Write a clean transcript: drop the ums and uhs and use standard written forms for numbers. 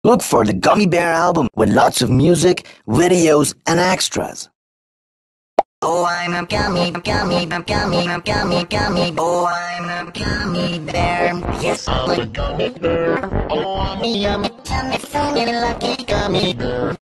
Look for the Gummy Bear album with lots of music, videos, and extras. Oh, I'm a gummy, gummy, gummy, gummy, gummy. Oh, I'm a gummy bear. Yes, I'm a gummy bear. Oh, I'm a yummy, yummy, lucky gummy bear.